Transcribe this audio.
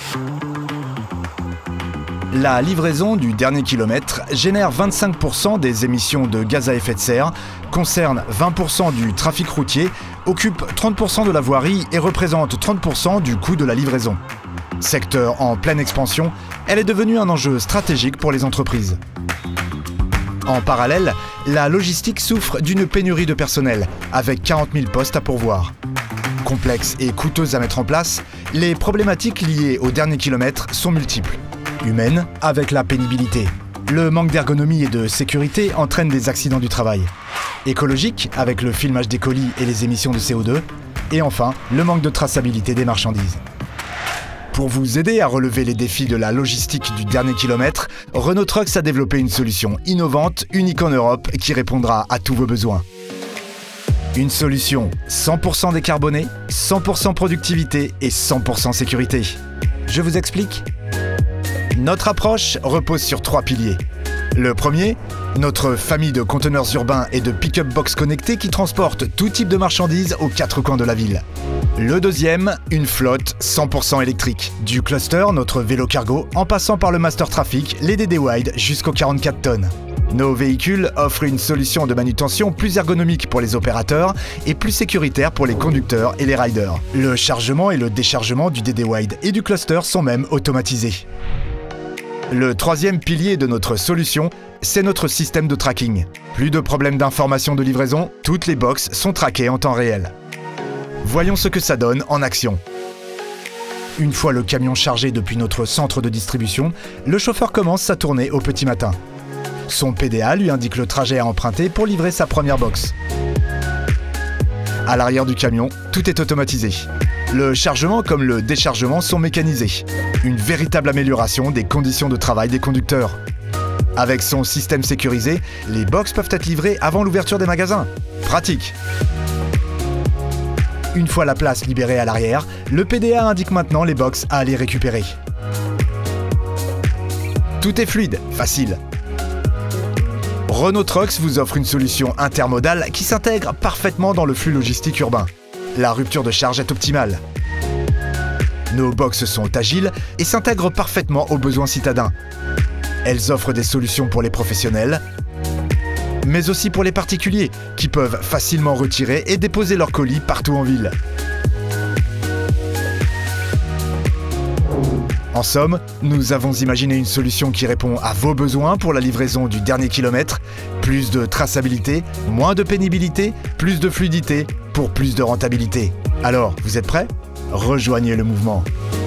La livraison du dernier kilomètre génère 25% des émissions de gaz à effet de serre, concerne 20% du trafic routier, occupe 30% de la voirie et représente 30% du coût de la livraison. Secteur en pleine expansion, elle est devenue un enjeu stratégique pour les entreprises. En parallèle, la logistique souffre d'une pénurie de personnel, avec 40 000 postes à pourvoir. Complexes et coûteuses à mettre en place, les problématiques liées au dernier kilomètre sont multiples. Humaine, avec la pénibilité. Le manque d'ergonomie et de sécurité entraîne des accidents du travail. Écologique, avec le filmage des colis et les émissions de CO2. Et enfin, le manque de traçabilité des marchandises. Pour vous aider à relever les défis de la logistique du dernier kilomètre, Renault Trucks a développé une solution innovante, unique en Europe, qui répondra à tous vos besoins. Une solution 100% décarbonée, 100% productivité et 100% sécurité. Je vous explique ? Notre approche repose sur 3 piliers. Le premier, notre famille de conteneurs urbains et de pick-up box connectés qui transportent tout type de marchandises aux 4 coins de la ville. Le deuxième, une flotte 100% électrique. Du cluster, notre vélo cargo, en passant par le master traffic, les DD Wide jusqu'aux 44 tonnes. Nos véhicules offrent une solution de manutention plus ergonomique pour les opérateurs et plus sécuritaire pour les conducteurs et les riders. Le chargement et le déchargement du DD Wide et du cluster sont même automatisés. Le troisième pilier de notre solution, c'est notre système de tracking. Plus de problèmes d'information de livraison, toutes les boxes sont traquées en temps réel. Voyons ce que ça donne en action. Une fois le camion chargé depuis notre centre de distribution, le chauffeur commence sa tournée au petit matin. Son PDA lui indique le trajet à emprunter pour livrer sa première box. À l'arrière du camion, tout est automatisé. Le chargement comme le déchargement sont mécanisés. Une véritable amélioration des conditions de travail des conducteurs. Avec son système sécurisé, les box peuvent être livrées avant l'ouverture des magasins. Pratique! Une fois la place libérée à l'arrière, le PDA indique maintenant les box à aller récupérer. Tout est fluide, facile. Renault Trucks vous offre une solution intermodale qui s'intègre parfaitement dans le flux logistique urbain. La rupture de charge est optimale. Nos boxes sont agiles et s'intègrent parfaitement aux besoins citadins. Elles offrent des solutions pour les professionnels, mais aussi pour les particuliers, qui peuvent facilement retirer et déposer leurs colis partout en ville. En somme, nous avons imaginé une solution qui répond à vos besoins pour la livraison du dernier kilomètre, plus de traçabilité, moins de pénibilité, plus de fluidité, pour plus de rentabilité. Alors, vous êtes prêts ? Rejoignez le mouvement.